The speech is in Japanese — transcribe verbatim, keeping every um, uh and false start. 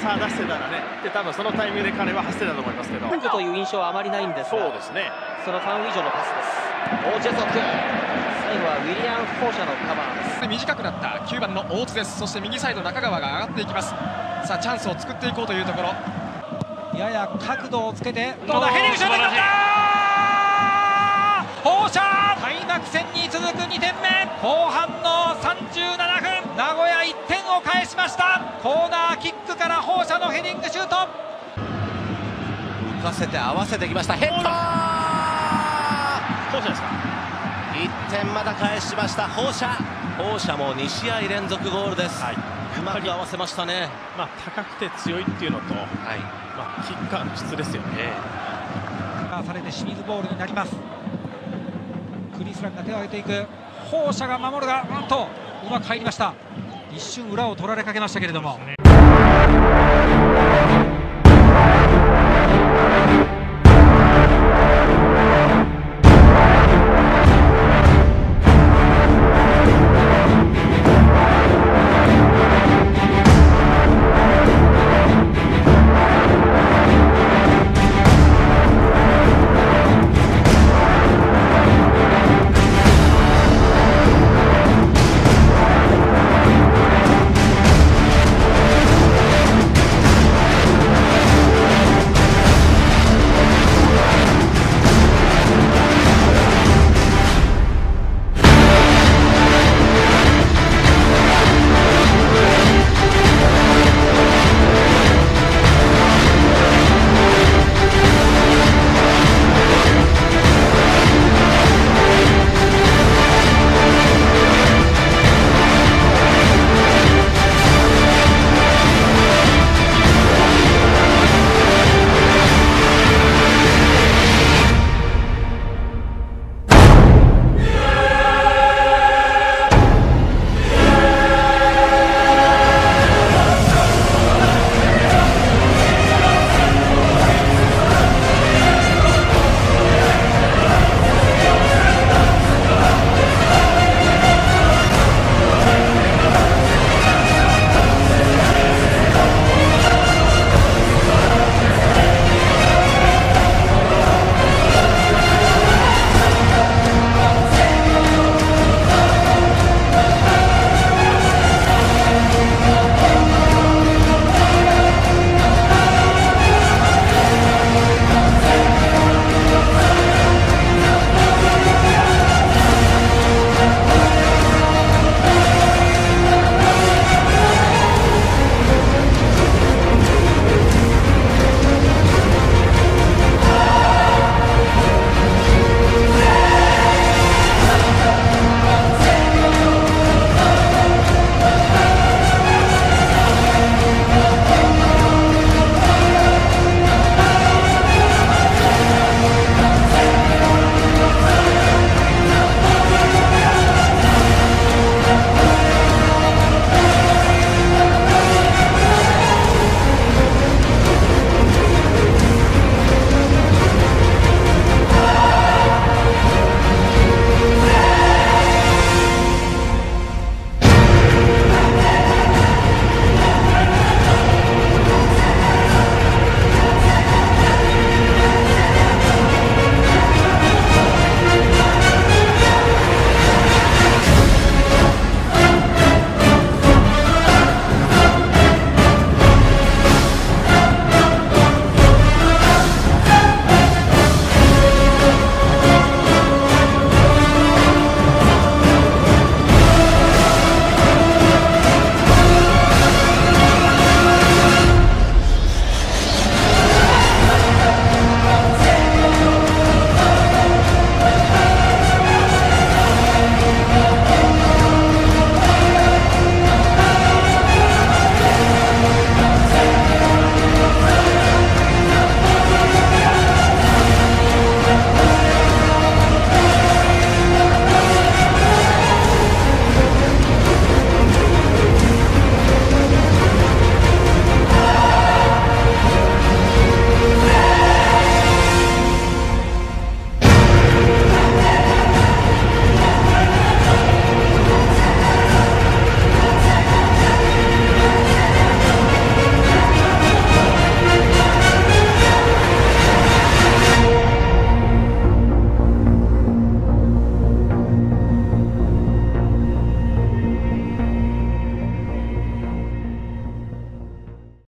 さ出してたらね、で多分そのタイミングで彼は走ってたと思いますけど、 フンクという印象はあまりないんですが、 そうですね、 そのファン・ウィジョのパスです。オーチェ族、最後はウィリアン・フォーシャのカバーです。 短くなったきゅうばんの大津です。そして右サイド中川が上がっていきます。さあチャンスを作っていこうというところ、 やや角度をつけてどうだ、ヘディングシュートだったー、フォーシャー、開幕戦に続くにてんめ、後半のさんじゅうななふん、名古屋いってんを返しました。コーナーキックからフォーシャのヘディングシュート、 浮かせて合わせてきました。ヘッドそうじゃないですか。 いってんまた返しました放射。放射もにしあい連続ゴールです、はい、うまく合わせましたね。 まあ、高くて強いっていうのと、はい、まあ、キッカーの質ですよね。 されて清水ボールになります。クリスランが手を挙げていく、放射が守るが、なんとうまく入りました。一瞬裏を取られかけましたけれども。